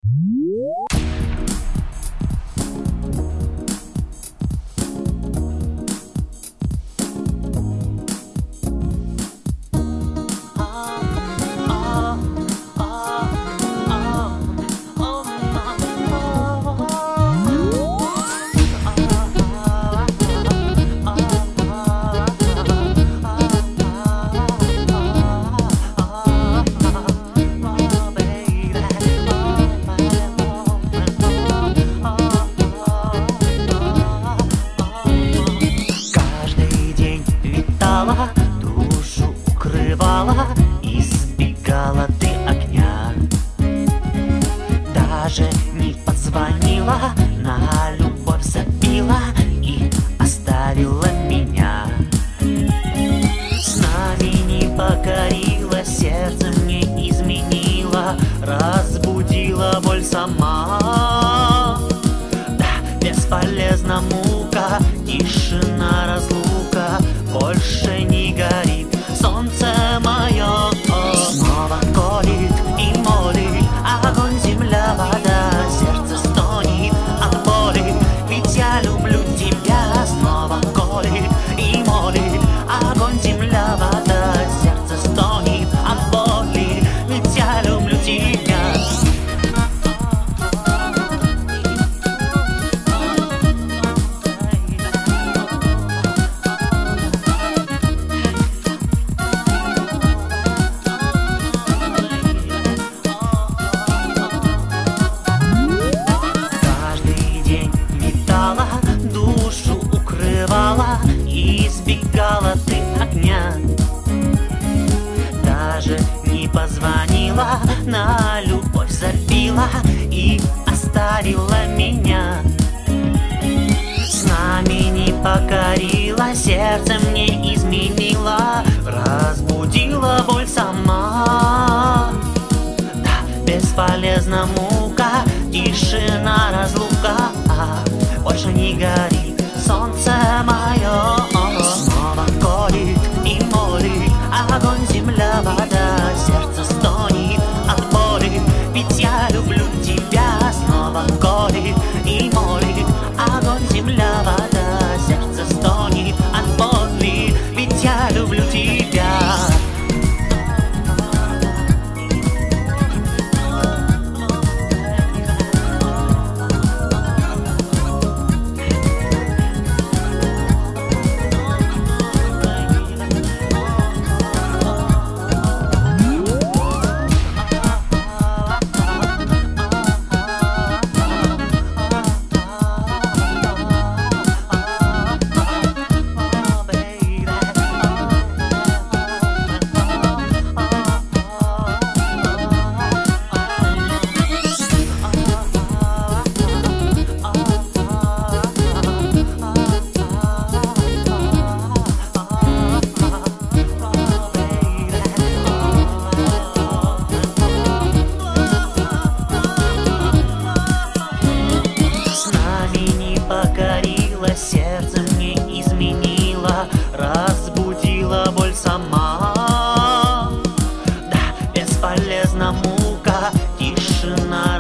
Душу укрывала, избегала ты огня. Даже не позвонила, на любовь забила и оставила меня. С нами не покорила, сердце не изменила, разбудила боль сама. Да, бесполезна мука, тишина, разлука, больше не горит солнце мое. Снова колет и молит огонь, земля, вода, сердце стонет от боли, ведь я люблю тебя. Снова колет и молит огонь, земля, вода, сердце стонет от боли, ведь я люблю тебя. Душу укрывала, избегала ты огня. Даже не позвонила, на любовь забила и оставила меня. С нами не покорила, сердце мне изменила, разбудила боль сама. Да, бесполезна мука, тишина, разлука, больше не горит солнце мое. Снова колет и молит огонь, земля, вода, сердце стонет от боли, ведь я люблю тебя. Снова колет и молит огонь, земля, вода, сердце стонет от боли, ведь я люблю тебя. Сердце мне изменила, разбудила боль сама. Да, бесполезна мука, тишина,